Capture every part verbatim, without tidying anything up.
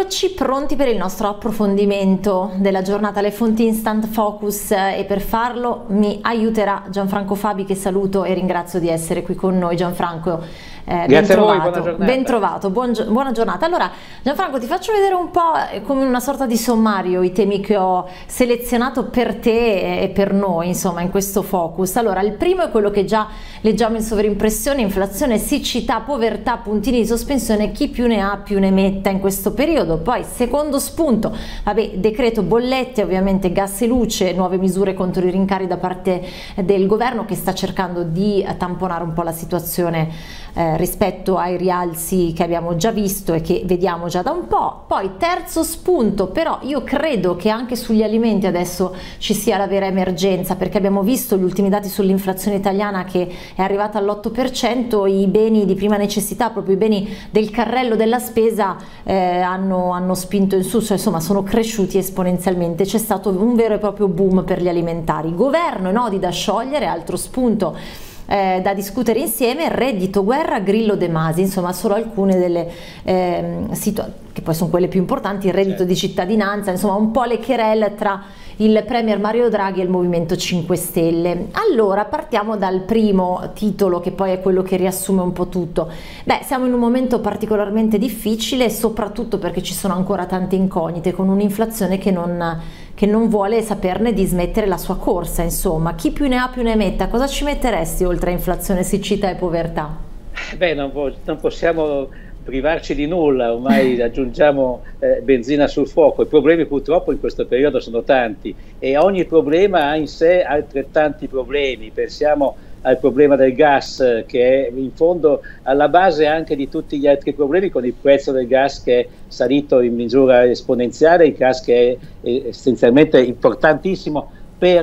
Eccoci pronti per il nostro approfondimento della giornata, le fonti Instant Focus, e per farlo mi aiuterà Gianfranco Fabi, che saluto e ringrazio di essere qui con noi. Gianfranco, eh, ben Grazie trovato, a voi, buona giornata. Ben trovato, buon, buona giornata. Allora Gianfranco, ti faccio vedere un po' come una sorta di sommario i temi che ho selezionato per te e per noi, insomma, in questo focus. Allora, il primo è quello che già leggiamo in sovrimpressione: inflazione, siccità, povertà, puntini di sospensione, chi più ne ha più ne metta in questo periodo. Poi secondo spunto, vabbè, decreto bollette, ovviamente gas e luce, nuove misure contro i rincari da parte del governo, che sta cercando di tamponare un po' la situazione eh, rispetto ai rialzi che abbiamo già visto e che vediamo già da un po'. Poi terzo spunto, però io credo che anche sugli alimenti adesso ci sia la vera emergenza, perché abbiamo visto gli ultimi dati sull'inflazione italiana che è arrivata all'otto per cento, i beni di prima necessità, proprio i beni del carrello della spesa, eh, hanno, hanno spinto in su, cioè, insomma sono cresciuti esponenzialmente, c'è stato un vero e proprio boom per gli alimentari. Governo e nodi da sciogliere, altro spunto eh, da discutere insieme: reddito, guerra, Grillo, De Masi, insomma solo alcune delle eh, situazioni, che poi sono quelle più importanti, il reddito di cittadinanza, insomma un po' le querelle tra il premier Mario Draghi e il Movimento cinque Stelle. Allora partiamo dal primo titolo, che poi è quello che riassume un po' tutto. Beh, siamo in un momento particolarmente difficile, soprattutto perché ci sono ancora tante incognite, con un'inflazione che non, che non vuole saperne di smettere la sua corsa. Insomma, chi più ne ha più ne metta. Cosa ci metteresti oltre a inflazione, siccità e povertà? Beh, non, non possiamo privarci di nulla, ormai aggiungiamo eh, benzina sul fuoco. I problemi purtroppo in questo periodo sono tanti e ogni problema ha in sé altrettanti problemi. Pensiamo al problema del gas, che è in fondo alla base anche di tutti gli altri problemi, con il prezzo del gas che è salito in misura esponenziale, il gas che è essenzialmente importantissimo per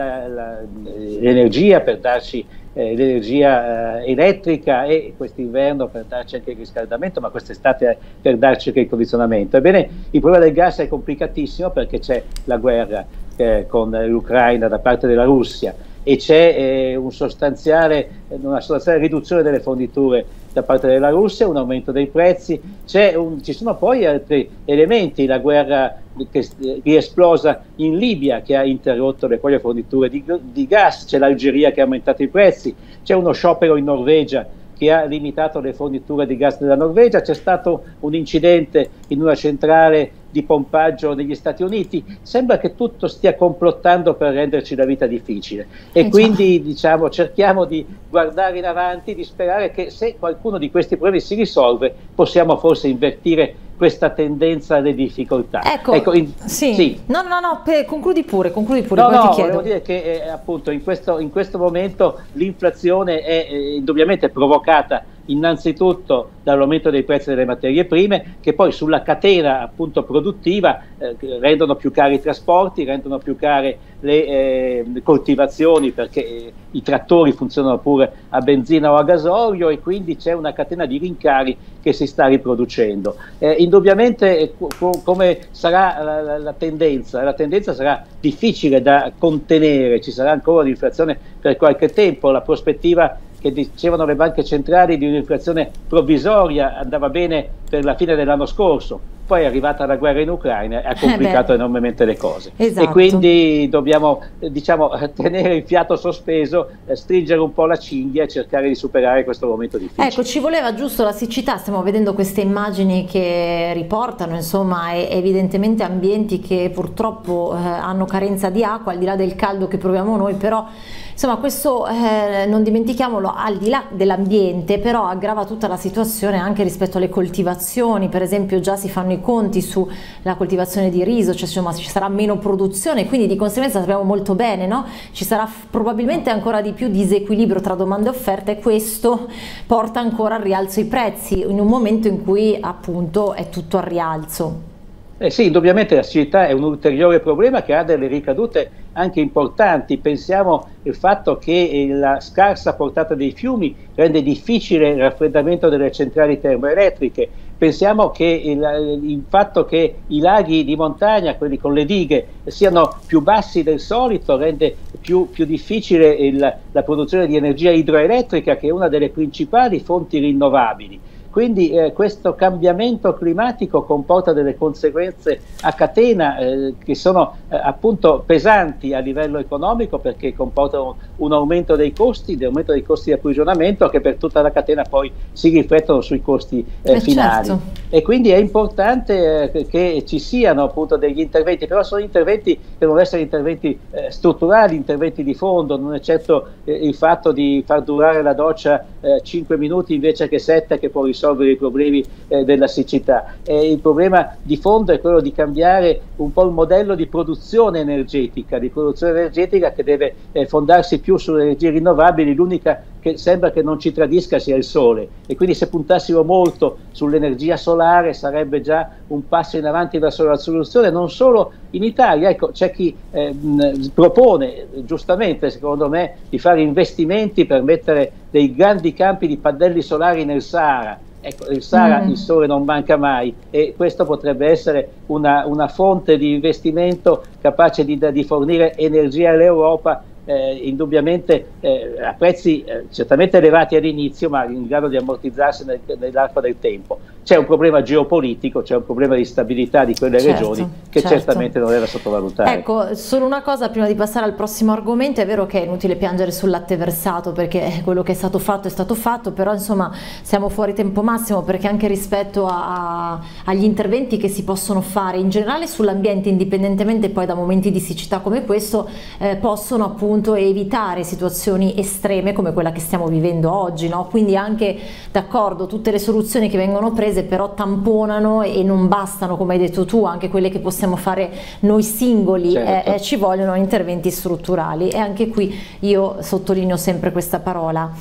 l'energia, per darci eh, l'energia eh, elettrica, e quest'inverno per darci anche il riscaldamento, ma quest'estate per darci anche il condizionamento. Ebbene, il problema del gas è complicatissimo perché c'è la guerra eh, con l'Ucraina da parte della Russia, e c'è eh, un sostanziale, una sostanziale riduzione delle forniture da parte della Russia, un aumento dei prezzi, un, ci sono poi altri elementi: la guerra che è riesplosa in Libia, che ha interrotto le proprie forniture di, di gas, c'è l'Algeria che ha aumentato i prezzi, c'è uno sciopero in Norvegia che ha limitato le forniture di gas della Norvegia, c'è stato un incidente in una centrale di pompaggio negli Stati Uniti. Sembra che tutto stia complottando per renderci la vita difficile, e eh quindi diciamo, cerchiamo di guardare in avanti, di sperare che se qualcuno di questi problemi si risolve possiamo forse invertire questa tendenza alle difficoltà. Ecco, ecco in, sì. sì. No, no, no, concludi pure, concludi pure. No, poi no, ti chiedo. volevo dire che eh, appunto in questo, in questo momento l'inflazione è eh, indubbiamente provocata innanzitutto dall'aumento dei prezzi delle materie prime, che poi sulla catena appunto produttiva eh, rendono più cari i trasporti, rendono più care le eh, coltivazioni, perché eh, i trattori funzionano pure a benzina o a gasolio, e quindi c'è una catena di rincari che si sta riproducendo. Eh, indubbiamente eh, co come sarà la, la, la tendenza? La tendenza sarà difficile da contenere, ci sarà ancora l'inflazione per qualche tempo. La prospettiva che dicevano le banche centrali di un'inflazione provvisoria andava bene per la fine dell'anno scorso, poi è arrivata la guerra in Ucraina e ha complicato eh enormemente le cose. Esatto. E quindi dobbiamo eh, diciamo, tenere il fiato sospeso, eh, stringere un po' la cinghia e cercare di superare questo momento difficile. Ecco, ci voleva giusto la siccità. Stiamo vedendo queste immagini che riportano insomma evidentemente ambienti che purtroppo eh, hanno carenza di acqua, al di là del caldo che proviamo noi, però insomma questo eh, non dimentichiamolo, al di là dell'ambiente, però aggrava tutta la situazione anche rispetto alle coltivazioni. Per esempio già si fanno i conti sulla coltivazione di riso, cioè insomma ci sarà meno produzione, quindi di conseguenza sappiamo molto bene, no? Ci sarà probabilmente ancora di più disequilibrio tra domanda e offerta, e questo porta ancora al rialzo i prezzi in un momento in cui appunto è tutto al rialzo. Eh sì, indubbiamente la siccità è un ulteriore problema che ha delle ricadute anche importanti. Pensiamo al fatto che la scarsa portata dei fiumi rende difficile il raffreddamento delle centrali termoelettriche. Pensiamo che il, il fatto che i laghi di montagna, quelli con le dighe, siano più bassi del solito rende più, più difficile il, la produzione di energia idroelettrica, che è una delle principali fonti rinnovabili. quindi eh, questo cambiamento climatico comporta delle conseguenze a catena eh, che sono eh, appunto pesanti a livello economico, perché comportano un aumento dei costi, un aumento dei costi di approvvigionamento che per tutta la catena poi si riflettono sui costi eh, eh, finali. Certo. E quindi è importante eh, che ci siano appunto degli interventi, però sono interventi che devono essere interventi eh, strutturali, interventi di fondo, non è certo eh, il fatto di far durare la doccia eh, cinque minuti invece che sette che può risolvere i problemi eh, della siccità. Eh, il problema di fondo è quello di cambiare un po' il modello di produzione energetica, di produzione energetica che deve eh, fondarsi più sulle energie rinnovabili. L'unica che sembra che non ci tradisca sia il sole, e quindi se puntassimo molto sull'energia solare sarebbe già un passo in avanti verso la soluzione, non solo in Italia. Ecco, c'è chi eh, mh, propone giustamente, secondo me, di fare investimenti per mettere dei grandi campi di pannelli solari nel Sahara. Ecco, il Sahara, mm. il sole non manca mai, e questo potrebbe essere una, una fonte di investimento capace di, di fornire energia all'Europa, eh, indubbiamente eh, a prezzi eh, certamente elevati all'inizio, ma in grado di ammortizzarsi nel, nell'arco del tempo. C'è un problema geopolitico, c'è un problema di stabilità di quelle certo, regioni che certo. certamente non è da sottovalutare. Ecco, solo una cosa prima di passare al prossimo argomento: è vero che è inutile piangere sul latte versato, perché quello che è stato fatto è stato fatto, però insomma siamo fuori tempo massimo, perché anche rispetto a, a, agli interventi che si possono fare in generale sull'ambiente, indipendentemente poi da momenti di siccità come questo, eh, possono appunto evitare situazioni estreme come quella che stiamo vivendo oggi, no? Quindi anche d'accordo, tutte le soluzioni che vengono prese però tamponano e non bastano, come hai detto tu, anche quelle che possiamo fare noi singoli, certo. eh, eh, ci vogliono interventi strutturali, e anche qui io sottolineo sempre questa parola.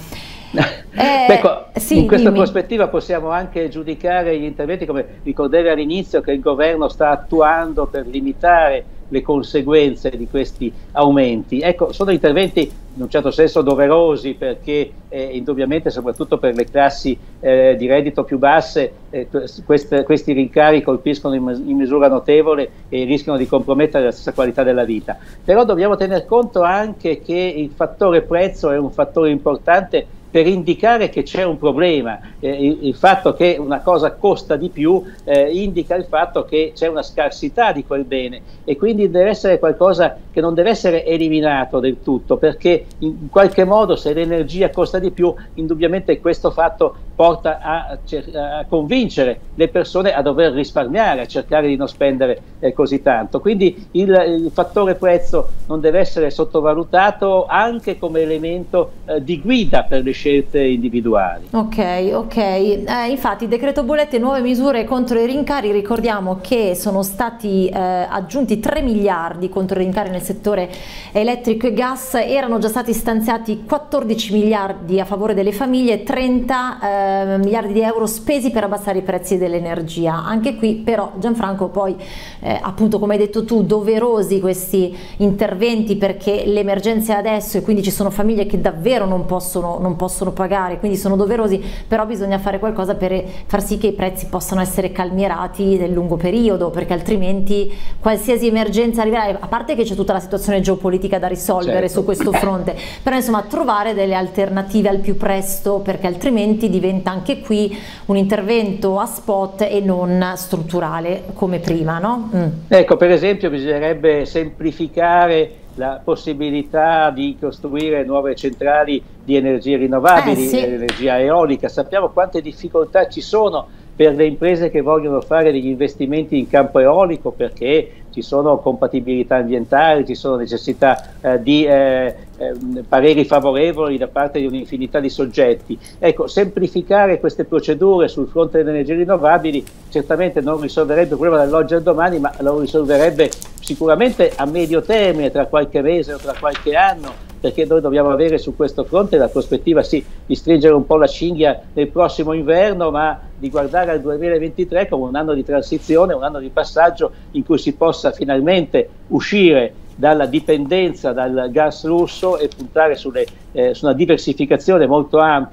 Eh, ecco, sì, in questa dimmi. prospettiva possiamo anche giudicare gli interventi, come ricordavi all'inizio, che il governo sta attuando per limitare le conseguenze di questi aumenti. Ecco, sono interventi in un certo senso doverosi, perché eh, indubbiamente, soprattutto per le classi eh, di reddito più basse, eh, queste, questi rincari colpiscono in, in misura notevole e rischiano di compromettere la stessa qualità della vita. Però dobbiamo tener conto anche che il fattore prezzo è un fattore importante per indicare che c'è un problema. Eh, il, il fatto che una cosa costa di più eh, indica il fatto che c'è una scarsità di quel bene, e quindi deve essere qualcosa che non deve essere eliminato del tutto, perché in qualche modo, se l'energia costa di più, indubbiamente questo fatto porta a, a convincere le persone a dover risparmiare, a cercare di non spendere eh, così tanto. Quindi il, il fattore prezzo non deve essere sottovalutato, anche come elemento eh, di guida per le scelte individuali. Ok, ok. Eh, infatti il decreto bollette, nuove misure contro i rincari, ricordiamo che sono stati eh, aggiunti tre miliardi contro i rincari nel settore elettrico e gas, erano già stati stanziati quattordici miliardi a favore delle famiglie, trenta eh, miliardi di euro spesi per abbassare i prezzi dell'energia. Anche qui però, Gianfranco, poi eh, appunto, come hai detto tu, doverosi questi interventi, perché l'emergenza è adesso e quindi ci sono famiglie che davvero non possono, non possono pagare, quindi sono doverosi, però bisogna fare qualcosa per far sì che i prezzi possano essere calmierati nel lungo periodo, perché altrimenti qualsiasi emergenza arriverà, a parte che c'è tutta la situazione geopolitica da risolvere, certo, su questo fronte, però insomma trovare delle alternative al più presto, perché altrimenti diventa anche qui un intervento a spot e non strutturale come prima, no? Mm. Ecco, per esempio bisognerebbe semplificare la possibilità di costruire nuove centrali di energie rinnovabili, eh, sì. energia eolica. Sappiamo quante difficoltà ci sono per le imprese che vogliono fare degli investimenti in campo eolico, perché ci sono compatibilità ambientali, ci sono necessità eh, di eh, eh, pareri favorevoli da parte di un'infinità di soggetti. Ecco, semplificare queste procedure sul fronte delle energie rinnovabili certamente non risolverebbe il problema dall'oggi al domani, ma lo risolverebbe sicuramente a medio termine, tra qualche mese o tra qualche anno, perché noi dobbiamo avere su questo fronte la prospettiva, sì, di stringere un po' la cinghia nel prossimo inverno, ma di guardare al duemilaventitré come un anno di transizione, un anno di passaggio in cui si possa finalmente uscire dalla dipendenza dal gas russo e puntare sulle, eh, su una diversificazione molto ampia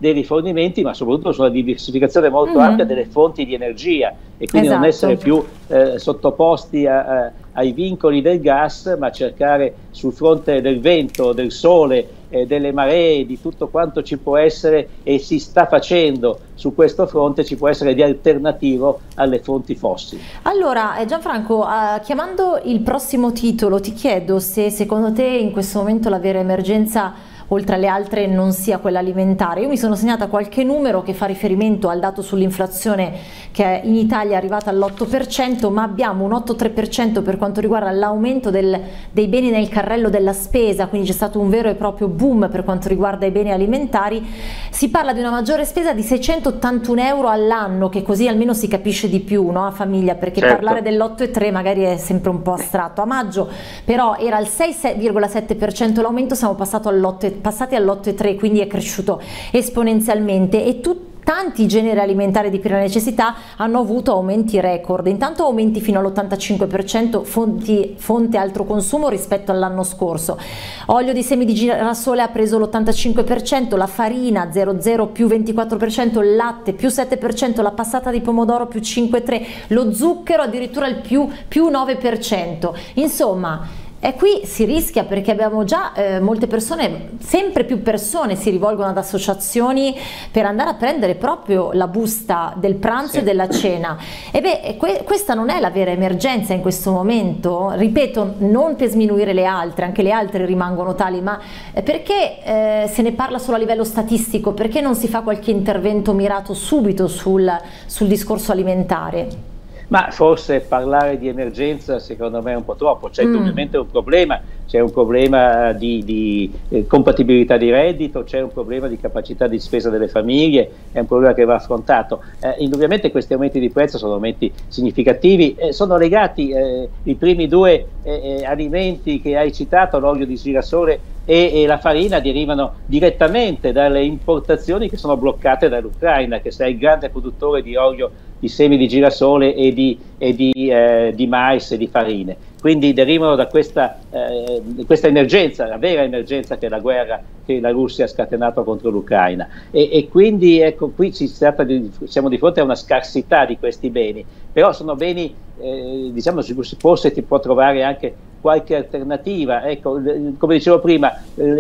dei rifornimenti, ma soprattutto sulla diversificazione molto Mm-hmm. ampia delle fonti di energia, e quindi Esatto. non essere più eh, sottoposti a, a, ai vincoli del gas, ma cercare sul fronte del vento, del sole, eh, delle maree, di tutto quanto ci può essere e si sta facendo su questo fronte, ci può essere di alternativo alle fonti fossili. Allora eh, Gianfranco, eh, chiamando il prossimo titolo, ti chiedo se secondo te in questo momento la vera emergenza, oltre alle altre, non sia quella alimentare. Io mi sono segnata qualche numero che fa riferimento al dato sull'inflazione, che in Italia è arrivata all'otto per cento, ma abbiamo un otto virgola tre per cento per quanto riguarda l'aumento del, dei beni nel carrello della spesa, quindi c'è stato un vero e proprio boom per quanto riguarda i beni alimentari. Si parla di una maggiore spesa di seicentottantuno euro all'anno, che così almeno si capisce di più, no, a famiglia, perché certo. parlare dell'otto virgola tre magari è sempre un po' astratto. A maggio però era il sei virgola sette per cento l'aumento, siamo passato all'otto, passati all'otto virgola tre, quindi è cresciuto esponenzialmente, e tutti tanti generi alimentari di prima necessità hanno avuto aumenti record, intanto aumenti fino all'ottantacinque per cento fonti, fonte altro consumo rispetto all'anno scorso. Olio di semi di girasole ha preso l'ottantacinque per cento, la farina zero virgola zero più ventiquattro per cento, il latte più sette per cento, la passata di pomodoro più cinque virgola tre per cento, lo zucchero addirittura il più, più nove per cento. Insomma, e qui si rischia, perché abbiamo già eh, molte persone, sempre più persone si rivolgono ad associazioni per andare a prendere proprio la busta del pranzo sì. e della cena. E beh, que questa non è la vera emergenza in questo momento, ripeto, non per sminuire le altre, anche le altre rimangono tali, ma perché eh, se ne parla solo a livello statistico? Perché non si fa qualche intervento mirato subito sul, sul discorso alimentare? Ma forse parlare di emergenza secondo me è un po' troppo, c'è mm. ovviamente un problema, c'è un problema di, di eh, compatibilità di reddito, c'è un problema di capacità di spesa delle famiglie, è un problema che va affrontato. Eh, indubbiamente questi aumenti di prezzo sono aumenti significativi, eh, sono legati, eh, i primi due eh, alimenti che hai citato, l'olio di girasole e, e la farina, derivano direttamente dalle importazioni che sono bloccate dall'Ucraina, che è il grande produttore di olio di semi di girasole e di, e di, eh, di mais e di farine. Quindi derivano da questa, eh, questa emergenza, la vera emergenza che è la guerra che la Russia ha scatenato contro l'Ucraina. E, e quindi ecco, qui si tratta di, siamo di fronte a una scarsità di questi beni, però sono beni, eh, diciamo, forse si può trovare anche qualche alternativa. Ecco, come dicevo prima,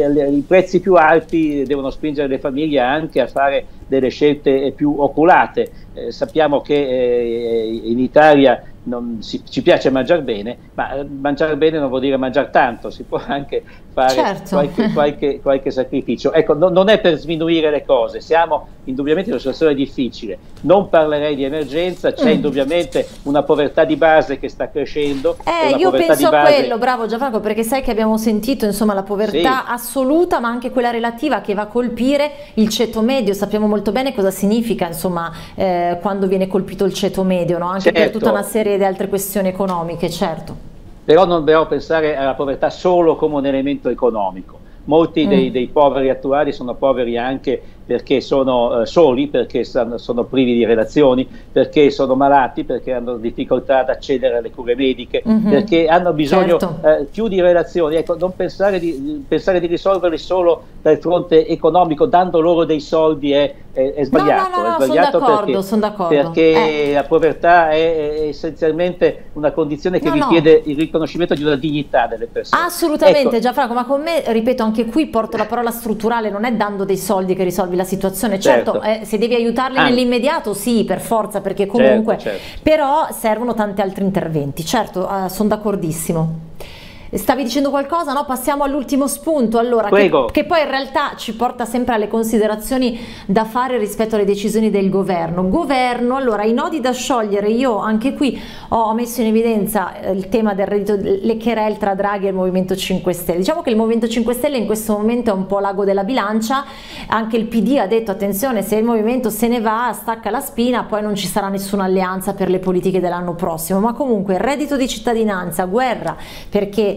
i prezzi più alti devono spingere le famiglie anche a fare delle scelte più oculate. Eh, sappiamo che eh, in Italia non si, ci piace mangiare bene, ma mangiare bene non vuol dire mangiare tanto, si può anche fare certo. qualche, qualche, qualche sacrificio. Ecco, no, non è per sminuire le cose, siamo indubbiamente in una situazione difficile, non parlerei di emergenza, c'è mm. indubbiamente una povertà di base che sta crescendo. Eh, io penso a base... quello, bravo Gianfranco, perché sai che abbiamo sentito insomma la povertà sì. assoluta, ma anche quella relativa, che va a colpire il ceto medio. Sappiamo molto bene cosa significa insomma eh, quando viene colpito il ceto medio, no? Anche certo. per tutta una serie di altre questioni economiche, certo. Però non dobbiamo pensare alla povertà solo come un elemento economico. Molti mm. dei, dei poveri attuali sono poveri anche perché sono eh, soli, perché sono, sono privi di relazioni, perché sono malati, perché hanno difficoltà ad accedere alle cure mediche, mm-hmm. perché hanno bisogno certo. eh, più di relazioni. Ecco, non pensare di, pensare di risolverli solo dal fronte economico, dando loro dei soldi è, è, è sbagliato. No, no, no, è sbagliato sono d'accordo, perché, sono d'accordo. perché eh. la povertà è, è essenzialmente una condizione che no, richiede no. il riconoscimento di una dignità delle persone. Assolutamente, ecco. Gianfranco, ma con me, ripeto, anche qui porto la parola strutturale, non è dando dei soldi che risolvi la situazione. Certo, certo. Eh, se devi aiutarli ah. nell'immediato sì, per forza, perché comunque certo, certo. però servono tanti altri interventi. Certo, eh, sono d'accordissimo. Stavi dicendo qualcosa? No? Passiamo all'ultimo spunto, allora, che, che poi in realtà ci porta sempre alle considerazioni da fare rispetto alle decisioni del governo. Governo, allora, i nodi da sciogliere, io anche qui ho messo in evidenza il tema del reddito, le querelle tra Draghi e il Movimento cinque Stelle. Diciamo che il Movimento cinque Stelle in questo momento è un po' l'ago della bilancia, anche il P D ha detto attenzione, se il Movimento se ne va, stacca la spina, poi non ci sarà nessuna alleanza per le politiche dell'anno prossimo, ma comunque il reddito di cittadinanza, guerra, perché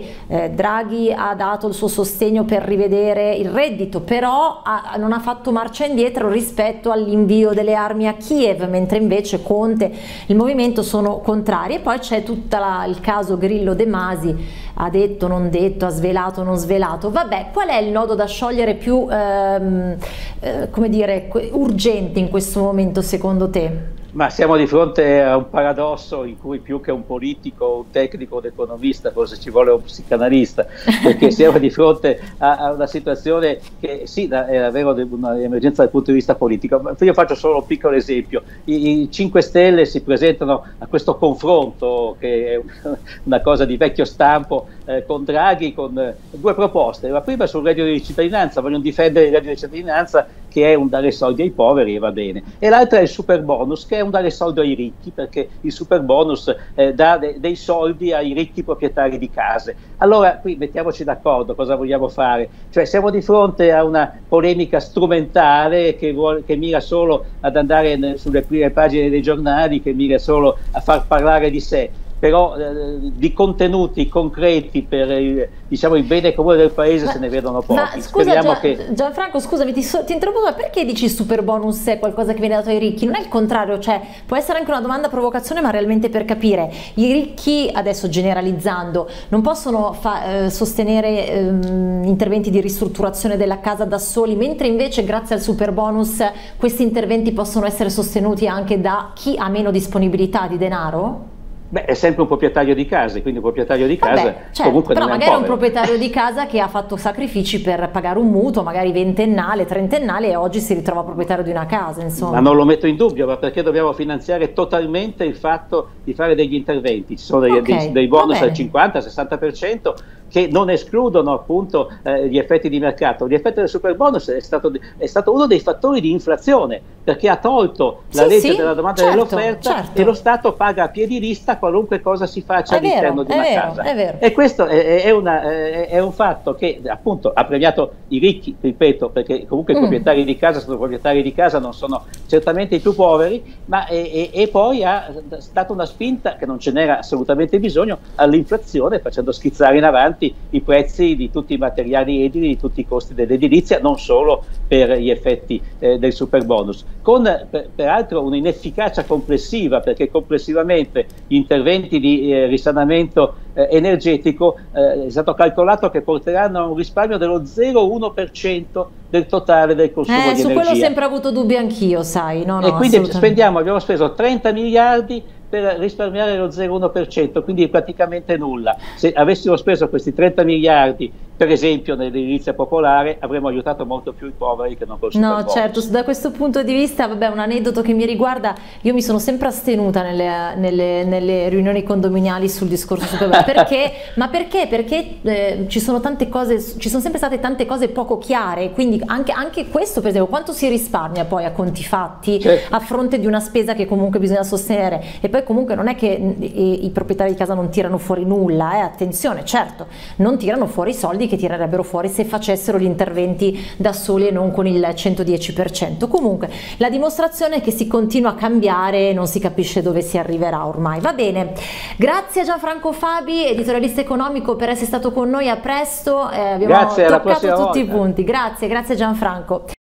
eh, Draghi ha dato il suo sostegno per rivedere il reddito, però ha, non ha fatto marcia indietro rispetto all'invio delle armi a Kiev, mentre invece Conte, il movimento sono contrari. E poi c'è tutto il caso Grillo De Masi, ha detto, non detto, ha svelato, non svelato. Vabbè, qual è il nodo da sciogliere più ehm, eh, come dire, urgente in questo momento secondo te? Ma siamo di fronte a un paradosso in cui più che un politico, un tecnico, un economista, forse ci vuole un psicanalista, perché siamo di fronte a, a una situazione che sì, è davvero un'emergenza dal punto di vista politico. Io faccio solo un piccolo esempio. I, i cinque Stelle si presentano a questo confronto, che è una cosa di vecchio stampo, eh, con Draghi, con eh, due proposte. La prima sul reddito di cittadinanza, vogliono difendere il reddito di cittadinanza, che è un dare soldi ai poveri e va bene, e l'altra è il super bonus, che è un dare soldi ai ricchi, perché il super bonus eh, dà de dei soldi ai ricchi proprietari di case. Allora qui mettiamoci d'accordo, cosa vogliamo fare? Cioè siamo di fronte a una polemica strumentale che, vuole, che mira solo ad andare sulle prime pagine dei giornali, che mira solo a far parlare di sé, però eh, di contenuti concreti per il, diciamo, il bene comune del paese ma, se ne vedono pochi. Ma scusa Gian, che... Gianfranco, scusami, ti, so, ti interrompo, ma perché dici super bonus è qualcosa che viene dato ai ricchi? Non è il contrario, cioè può essere anche una domanda a provocazione, ma realmente per capire. I ricchi, adesso generalizzando, non possono fa, eh, sostenere ehm, interventi di ristrutturazione della casa da soli, mentre invece grazie al super bonus questi interventi possono essere sostenuti anche da chi ha meno disponibilità di denaro? Beh, è sempre un proprietario di casa, quindi un proprietario di casa. Vabbè, certo, comunque però non è magari un, un proprietario di casa che ha fatto sacrifici per pagare un mutuo, magari ventennale, trentennale, e oggi si ritrova proprietario di una casa, insomma. Ma non lo metto in dubbio, ma perché dobbiamo finanziare totalmente il fatto di fare degli interventi? Ci sono dei, okay, dei, dei bonus al cinquanta sessanta per cento che non escludono appunto eh, gli effetti di mercato. L'effetto del super bonus è stato, è stato uno dei fattori di inflazione, perché ha tolto la sì, legge sì, della domanda certo, e dell'offerta, certo. E lo Stato paga a piedi lista qualunque cosa si faccia all'interno di una vero, casa. È vero. E questo è, è, una, è, è un fatto che appunto ha premiato i ricchi, ripeto, perché comunque mm. i proprietari di casa sono proprietari di casa, non sono certamente i più poveri, ma e, e, e poi ha dato una spinta che non ce n'era assolutamente bisogno all'inflazione, facendo schizzare in avanti i prezzi di tutti i materiali edili, di tutti i costi dell'edilizia, non solo per gli effetti eh, del super bonus, con per, peraltro un'inefficacia complessiva, perché complessivamente gli interventi di eh, risanamento eh, energetico eh, è stato calcolato che porteranno a un risparmio dello zero virgola uno per cento del totale del consumo eh, di su energia. Quello ho sempre avuto dubbi anch'io, sai. No, e no, quindi spendiamo, abbiamo speso trenta miliardi per risparmiare lo zero virgola uno per cento, quindi praticamente nulla. Se avessimo speso questi trenta miliardi, per esempio nell'edilizia popolare, avremmo aiutato molto più i poveri che non col super bonus. No, certo, da questo punto di vista, vabbè, un aneddoto che mi riguarda, io mi sono sempre astenuta nelle, nelle, nelle riunioni condominiali sul discorso super bonus. Perché? Ma perché? Perché eh, ci sono tante cose, ci sono sempre state tante cose poco chiare, quindi anche, anche questo, per esempio, quanto si risparmia poi a conti fatti, certo, a fronte di una spesa che comunque bisogna sostenere. E poi comunque non è che i, i proprietari di casa non tirano fuori nulla, eh, attenzione, certo, non tirano fuori i soldi che tirerebbero fuori se facessero gli interventi da soli e non con il centodieci per cento. Comunque la dimostrazione è che si continua a cambiare e non si capisce dove si arriverà ormai. Va bene, grazie a Gianfranco Fabi, editorialista economico, per essere stato con noi. A presto, eh, abbiamo grazie, toccato tutti volta. i punti. Grazie, grazie Gianfranco.